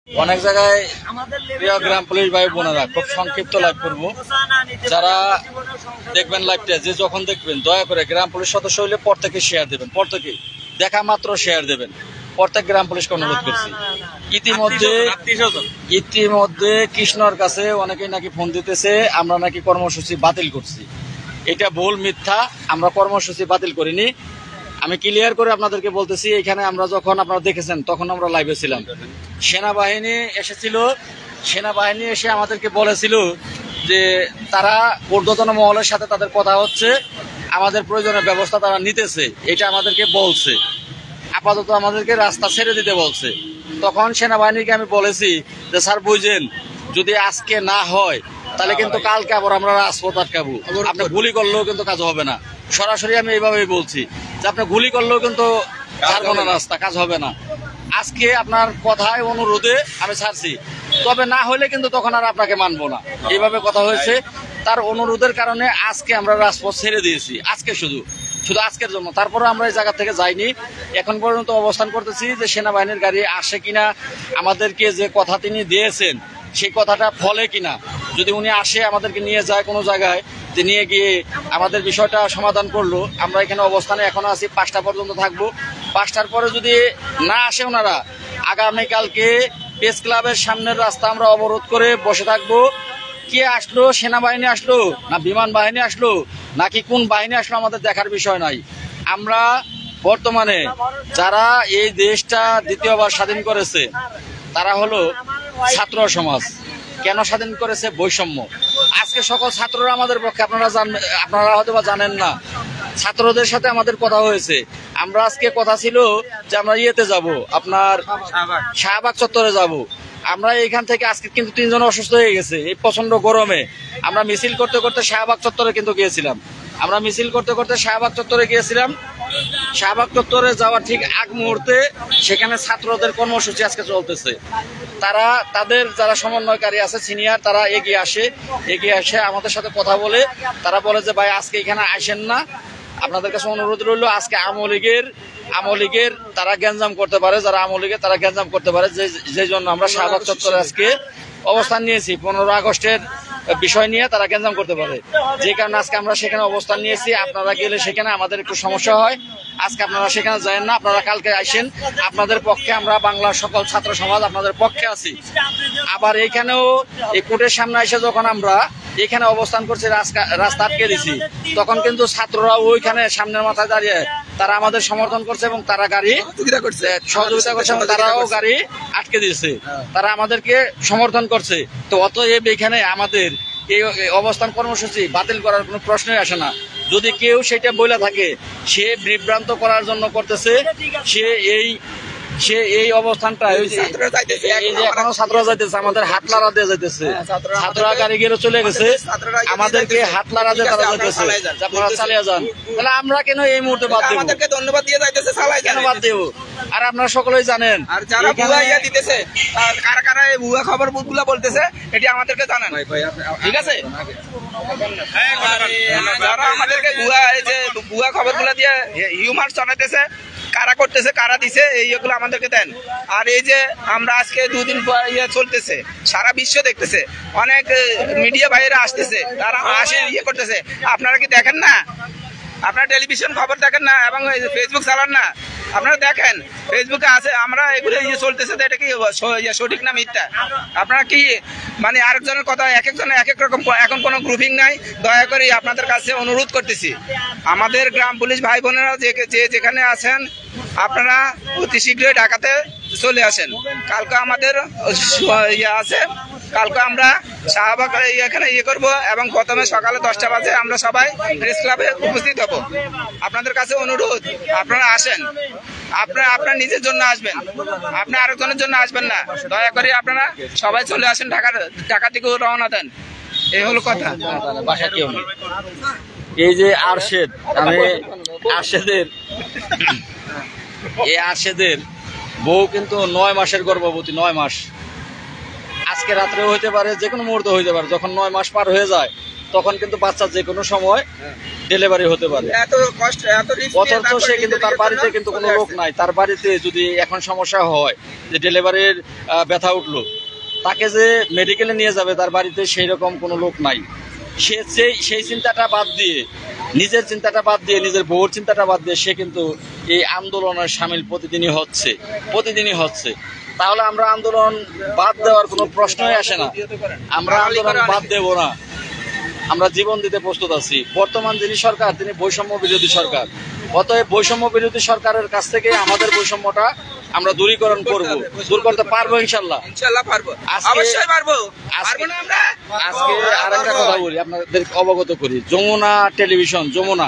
অনেক জায়গায় প্রিয় গ্রাম পুলিশ ভাই বোনেরা, খুব সংক্ষিপ্ত লাইভ করব। যারা দেখবেন লাইভটা, যে যখন দেখবেন, দয়া করে গ্রাম পুলিশ সদস্য হইলে প্রত্যেকে শেয়ার দেবেন, প্রত্যেকে দেখা মাত্র শেয়ার দেবেন। প্রত্যেক গ্রাম পুলিশকে অনুরোধ করছি। ইতিমধ্যে কৃষ্ণর কাছে অনেকেই নাকি ফোন দিতেছে আমরা নাকি কর্মসূচি বাতিল করছি। এটা ভুল, মিথ্যা। আমরা কর্মসূচি বাতিল করিনি। আমি ক্লিয়ার করে আপনাদেরকে বলতেছি, এখানে আমরা যখন আপনারা দেখেছেন তখন আমরা লাইভে ছিলাম। সেনাবাহিনী এসেছিল, সেনাবাহিনী এসে আমাদেরকে বলেছিল যে তারা ঊর্ধ্বতন মহলের সাথে তাদের কথা হচ্ছে, আমাদের প্রয়োজনীয় ব্যবস্থা তারা নিতেছে, এটা আমাদেরকে বলছে। আপাতত আমাদেরকে রাস্তা ছেড়ে দিতে বলছে। তখন সেনাবাহিনীকে আমি বলেছি যে স্যার বুঝেন, যদি আজকে না হয় তাহলে কিন্তু কালকে আবার আমরা রাজপথ আটকাবো। আপনি গুলি করলেও কিন্তু কাজ হবে না। সরাসরি আমি এইভাবেই বলছি যে আপনি গুলি করলেও কিন্তু ছাড়বো না, রাস্তা কাজ হবে না। আজকে আপনার কথায় অনুরোধে আমি ছাড়ছি, তবে না হলে কিন্তু তখন আর আপনাকে মানবো না, এইভাবে কথা হয়েছে। তার অনুরোধের কারণে আজকে আমরা রাজপথ ছেড়ে দিয়েছি, আজকে শুধু আজকের জন্য। তারপরে আমরা এই জায়গা থেকে যাইনি, এখন পর্যন্ত অবস্থান করতেছি যে সেনাবাহিনীর গাড়ি আসে কিনা, আমাদেরকে যে কথা তিনি দিয়েছেন সেই কথাটা ফলে কিনা। যদি উনি আসে আমাদেরকে নিয়ে যায় কোনো জায়গায়, যে নিয়ে গিয়ে আমাদের বিষয়টা সমাধান করলো, আমরা এখানে অবস্থানে এখনো আছি, 5টা পর্যন্ত থাকবো। 5টার পরে যদি না আসে ওনারা, আগামীকালকে প্রেস ক্লাবের সামনের রাস্তা আমরা অবরোধ করে বসে থাকবো। কে আসলো, সেনাবাহিনী আসলো না বিমান বাহিনী আসলো নাকি কোন বাহিনী আসলো, আমাদের দেখার বিষয় নাই। আমরা বর্তমানে যারা এই দেশটা দ্বিতীয়বার স্বাধীন করেছে তারা হলো ছাত্র সমাজ। কেন স্বাধীন করেছে? বৈষম্য। আজকে সকল ছাত্ররা আমাদের পক্ষে, আপনারা হয়তো বা জানেন না, ছাত্রদের সাথে আমাদের কথা হয়েছে। আমরা আজকে কথা ছিল যে আমরা ইয়েতে যাব, আপনার শাহবাগ চত্বরে যাব। আমরা এখান থেকে আজকে কিন্তু 3 জন অসুস্থ হয়ে গেছে এই প্রচন্ড গরমে। আমরা মিছিল করতে করতে শাহবাগ চত্বরে কিন্তু গিয়েছিলাম। আমরা মিছিল করতে করতে শাহবাগ চত্বরে গিয়েছিলাম। শাহবাগ চত্বরে যাওয়ার ঠিক আগ মুহূর্তে সেখানে ছাত্রদের কর্মসূচি আজকে চলতেছে। তারা তাদের যারা সমন্বয়কারী আছে সিনিয়র, তারা এগিয়ে আসে আমাদের সাথে কথা বলে। তারা বলে যে ভাই আজকে এখানে আসেন না, আপনাদের কাছে অনুরোধ রইল। আজকে আওয়ামী লীগের তারা গ্যাঞ্জাম করতে পারে, যারা আওয়ামী লীগের তারা গ্যাঞ্জাম করতে পারে, যে জন্য আমরা শাহবাগ চত্বরে আজকে অবস্থান নিয়েছি। 15 আগস্টের বিষয় নিয়ে তারা গ্যাঞ্জাম করতে পারে, যে কারণে আজকে আমরা সেখানে অবস্থান নিয়েছি। আপনারা গেলে সেখানে আমাদের একটু সমস্যা হয়, আজকে আপনারা সেখানে যায়েন না, আপনারা কালকে আসেন। আপনাদের পক্ষে আমরা বাংলার সকল ছাত্র সমাজ আপনাদের পক্ষে আছি। আবার এইখানেও এই কোর্টের সামনে এসে যখন আমরা এখানে অবস্থান করছি, রাস্তা আটকে দিছি, তখন কিন্তু ছাত্ররা ওইখানে সামনের মাথায় দাঁড়িয়ে তারা আমাদের সমর্থন করছে এবং তারা গাড়ি সহযোগিতা করছে এবং তারাও গাড়ি আটকে দিয়েছে, তারা আমাদেরকে সমর্থন করছে। তো অতএব এখানে আমাদের এই অবস্থান কর্মসূচি বাতিল করার কোনো প্রশ্নই আসে না। যদি কেউ সেটা বলে থাকে, সে বিভ্রান্ত করার জন্য করতেছে। সে এই অবস্থানটা এখনো ছাত্ররা যাইতেছে, আমাদের হাটলারা দিয়ে যাইতেছে, ছাত্ররা গাড়ি গেলে চলে গেছে, আমাদেরকে হাটলারা দিয়ে তারা যাইতেছে, আপনারা চালিয়ে যান। তাহলে আমরা কেন এই মুহূর্তে বাদ দেবো? ধন্যবাদ দিয়ে যাইতেছে, কেন বাদ দেবো? আর আপনারা সকলেই জানেন কারা কারা এই ভুয়া খবর গুলা বলতেছে, এটি আমাদেরকে জানান, ঠিক আছে? যারা আমাদেরকে ভুয়া খবর গুলা দিয়ে হিউমার চলাইতেছে, কারা করতেছে, কারা দিছে, এইগুলো আমাদেরকে দেন। আর এই যে আমরা আজকে 2 দিন চলতেছে, সারা বিশ্ব দেখতেছে, অনেক মিডিয়া ভাইয়েরা আসতেছে, তারা আসে করতেছে। আপনারা কি দেখেন না? আপনারা টেলিভিশন খবর দেখেন না এবং ফেসবুক চালান না? আপনারা দেখেন ফেসবুকে আছে, আমরা এগুলো চলতেছে, এটা কি সঠিক না মিথ্যা? আপনারা কি মানে আরেকজনের কথা, এক একজনের এক এক রকম, এখন কোনো গ্রুপিং নাই। দয়া করে আপনাদের কাছে অনুরোধ করতেছি, আমাদের গ্রাম পুলিশ ভাই বোনেরা যেখানে আছেন, আপনারা অতি শীঘ্রই ঢাকাতে চলে আসেন। কালকে আমাদের আছে, কালকে আমরা শাহবাগ এখানে করবো এবং প্রথমে সকালে 10টা বাজে আমরা সবাই প্রেস ক্লাবে উপস্থিত হব। আপনাদের কাছে অনুরোধ, আপনারা আসেন। আপনারা নিজের জন্য আসবেন, আপনি আরেকজনের জন্য আসবেন না। দয়া করে আপনারা সবাই চলে আসেন, ঢাকা থেকে রওনা দেন। এই হলো কথা। বাসা কেউ নেই। এই যে আরশেদ, আমি আরশেদের বউ কিন্তু 9 মাসের গর্ভবতী, 9 মাস। আজকে রাত্রেও হইতে পারে, যে কোনো মুহূর্তে হইতে পারে। যখন 9 মাস পার হয়ে যায় তখন কিন্তু বাচ্চার যে কোনো সময় ডেলিভারি হতে পারে। এত কষ্ট, এত রিস্ক, অথচ সে কিন্তু তার বাড়িতে কিন্তু কোনো লোক নাই। তার বাড়িতে যদি এখন সমস্যা হয় যে ডেলিভারির ব্যথা উঠলো, তাকে যে মেডিকেলে নিয়ে যাবে তার বাড়িতে সেই রকম কোনো লোক নাই। সে সেই চিন্তাটা বাদ দিয়ে, নিজের চিন্তাটা বাদ দিয়ে, নিজের বউর চিন্তাটা বাদ দিয়ে সে কিন্তু এই আন্দোলনের সামিল প্রতিদিনই হচ্ছে। তাহলে আমরা আন্দোলন বাদ দেওয়ার কোনো প্রশ্নই আসে না। আমরা আন্দোলন বাদ দেব না, আমরা জীবন দিতে প্রস্তুত আছি। বর্তমান যিনি সরকার তিনি বৈষম্য বিরোধী সরকার। অতএব বৈষম্য বিরোধী সরকারের কাছ থেকে আমাদের বৈষম্যটা আমরা দূরীকরণ করব, দূর করতে পারবো ইনশাল্লাহ। পারবো, অবশ্যই পারবো। আজকে আরেকটা কথা বলি, আপনাদের অবগত করি। যমুনা টেলিভিশন,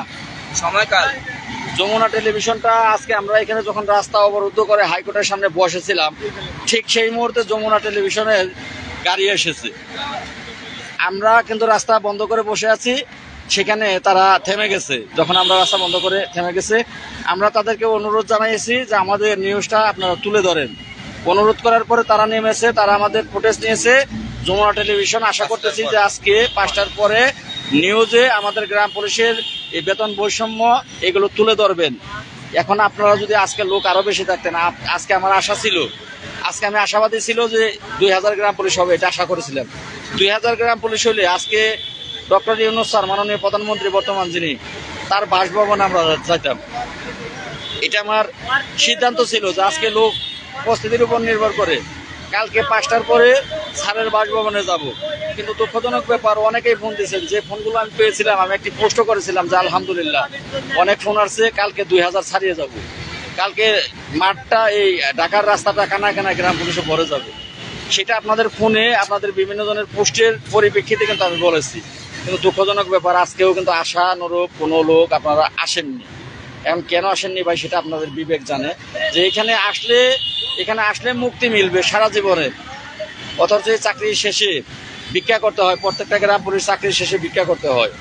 যমুনা টেলিভিশনটা আজকে আমরা এখানে যখন রাস্তা অবরুদ্ধ করে হাইকোর্টের সামনে বসেছিলাম, ঠিক সেই মুহূর্তে যমুনা টেলিভিশনের গাড়ি এসেছে। আমরা কিন্তু রাস্তা বন্ধ করে বসে আছি, সেখানে তারা থেমে গেছে। যখন আমরা রাস্তা বন্ধ করে থেমে গেছে, আমরা তাদেরকে অনুরোধ জানিয়েছি যে আমাদের নিউজটা আপনারা তুলে ধরেন। অনুরোধ করার পরে তারা নেমেছে, তারা আমাদের ফুটেজ নিয়েছে। যমুনা টেলিভিশন আশা করতেছি যে আজকে 5টার পরে নিউজে আমাদের গ্রাম পুলিশের এই বেতন বৈষম্য এগুলো তুলে ধরবেন। এখন আপনারা যদি আজকে লোক আরো বেশি থাকতেন, আজকে আমার আশা ছিল, আজকে আমি আশাবাদী ছিল যে 2000 গ্রাম পুলিশ হবে, এটা আশা করেছিলাম। 2000 গ্রাম পুলিশ হলে আজকে ডক্টর ইউনূস স্যার, মাননীয় প্রধানমন্ত্রী বর্তমান যিনি, তার বাসভবনে আমরা যাইতাম। এটা আমার সিদ্ধান্ত ছিল যে আজকে লোক উপস্থিতির উপর নির্ভর করে কালকে 5টার পরে স্যারের বাসভবনে যাব। কিন্তু দুঃখজনক ব্যাপার, অনেকেই ফোন দিয়েছেন। যে ফোনগুলো আমি পেয়েছিলাম, আমি একটি পোস্ট করেছিলাম যে আলহামদুলিল্লাহ অনেক ফোন আসছে, কালকে 2000 ছাড়িয়ে যাব। কালকে মাঠটা, এই ঢাকার রাস্তাটা কানা গ্রাম পুলিশে ভরে যাবে। সেটা আপনাদের ফোনে, আপনাদের বিভিন্ন জনের পোস্টের পরিপ্রেক্ষিতে কিন্তু আমি বলেছি। কিন্তু দুঃখজনক ব্যাপার, আজকেও কিন্তু আশানুরূপ কোনো লোক আপনারা আসেননি। এখন কেন আসেননি ভাই, সেটা আপনাদের বিবেক জানে। যে এখানে আসলে মুক্তি মিলবে সারা জীবনে, অথচ চাকরি শেষে ভিক্ষা করতে হয়। প্রত্যেকটা গ্রাম পুলিশ চাকরি শেষে ভিক্ষা করতে হয়।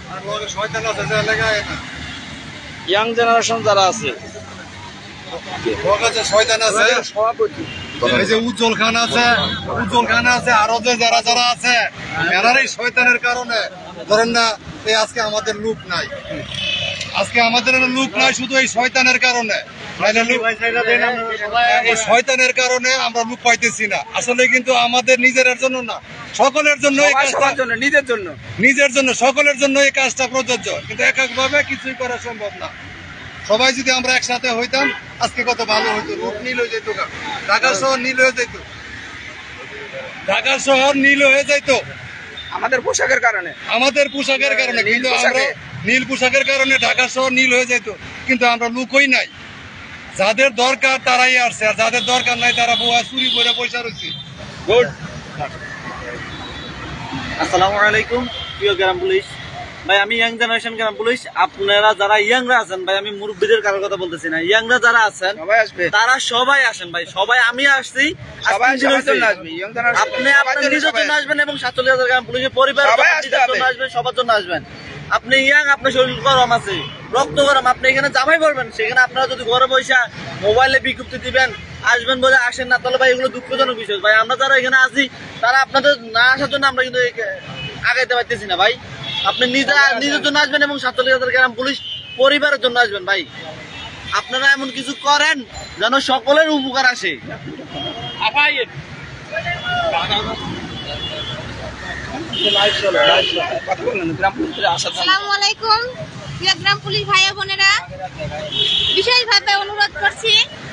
ইয়াং জেনারেশন যারা আছে, উজ্জ্বল খান আছে, আরো যে যারা আছে, এরারই শয়তানের কারণে ধরেন না এই আজকে আমাদের লোক নাই। শুধু এই শয়তানের কারণে, এই শয়তানের কারণে আমরা লোক পাইতেছি না। আসলে কিন্তু আমাদের নিজের জন্য না, সকলের জন্য, নিজের জন্য সকলের জন্য এই কাজটা প্রযোজ্য। কিন্তু এককভাবে কিছুই করা সম্ভব না। সবাই যদি আমরা একসাথে হইতাম আজকে কত ভালো হইতো। লোক নীল হয়ে যেত, ঢাকা শহর নীল হয়ে যেত, আমাদের পোশাকের কারণে। কিন্তু আমরা নীল পোশাকের কারণে ঢাকা শহর নীল হয়ে যেত। কিন্তু আমরা লুকই নাই। যাদের দরকার তারাই আসছে, আর যাদের দরকার নাই তারা বুয়া চুরি করে পয়সা রয়েছে। গুড। আসসালামু আলাইকুম প্রিয় গ্রাম পুলিশ ভাই, আমি ইয়াং জেনারেশন গ্রাম পুলিশ। আপনারা যারা ইয়াংরা আছেন ভাই, আমি মুরব্বীদের কারোর কথা বলতেছি না, ইয়াংরা যারা আছেন তারা সবাই আসেন ভাই। সবাই, আমি আসছি, আপনি আপনার নিজের জন্য আসবেন এবং 47,000 গ্রাম পুলিশের পরিবার জন্য আসবেন, সবার জন্য আসবেন। আপনি ইয়াং, আপনার শরীর গরম আছে, রক্ত গরম, আপনি এখানে জামাই পড়বেন। সেখানে আপনারা যদি ঘরে বসে মোবাইলে বিজ্ঞপ্তি দিবেন, আসবেন বলে আসেন না, তাহলে ভাই এগুলো দুঃখজনক বিষয় ভাই। আমরা যারা এখানে আছি তারা আপনাদের না আসার জন্য আমরা কিন্তু আগাইতে পারতেছি না ভাই। আপনি নিজের জন্য আসবেন এবং 47,000 গ্রাম পুলিশ পরিবারের জন্য আসবেন ভাই। আপনারা এমন কিছু করেন যেন সকলের উপকার আসে। আসসালামু আলাইকুম প্রিয় গ্রাম পুলিশ ভাই বোনেরা, বিশেষভাবে অনুরোধ করছি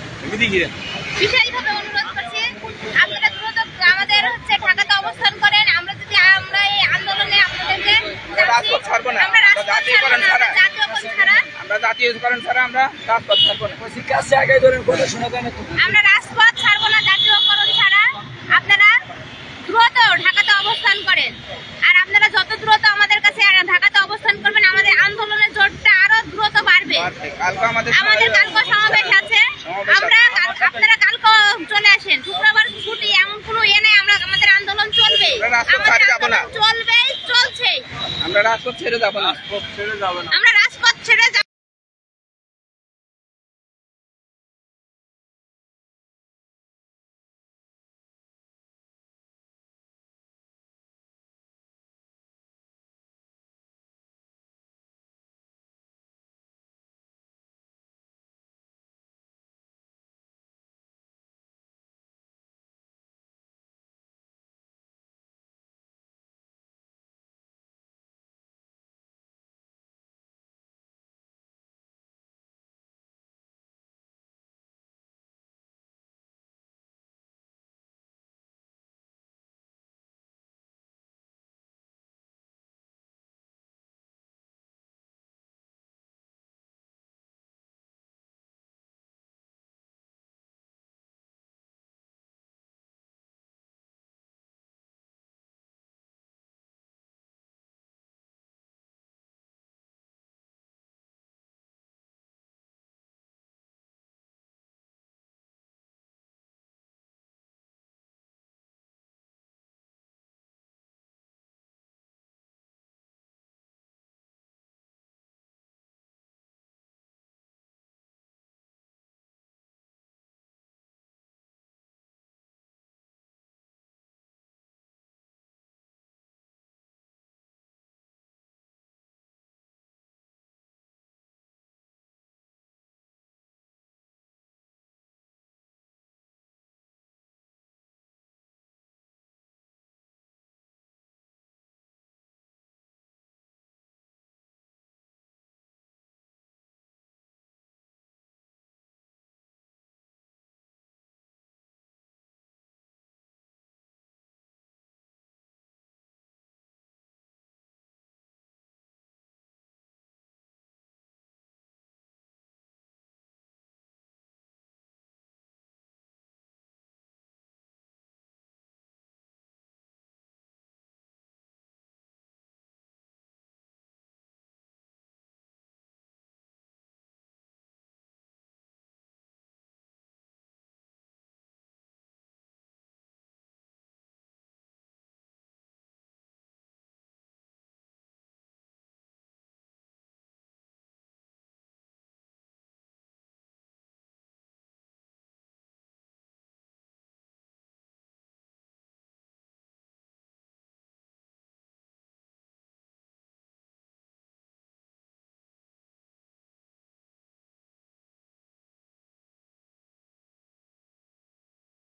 আপনারা দ্রুত আমাদের ঢাকাতে অবস্থান করেন। আমরা এই আন্দোলনে আপনাদেরকে আমরা রাজপথ ছাড়া আমরা জাতীয়করণ ছাড়া আপনারা দ্রুত ঢাকাতে অবস্থান করেন। আর আপনারা যত দ্রুত আমাদের কাছে ঢাকাতে অবস্থান করবেন, আমাদের আন্দোলনের জোরটা আরো দ্রুত বাড়বে। আমাদের কালকে সমাবেশ আছে, আপনারা কালকে চলে আসেন। শুক্রবার ছুটি, এমন কোনো নেই। আমাদের আন্দোলন চলবে, চলছে, আমরা রাজপথ ছেড়ে যাবো না।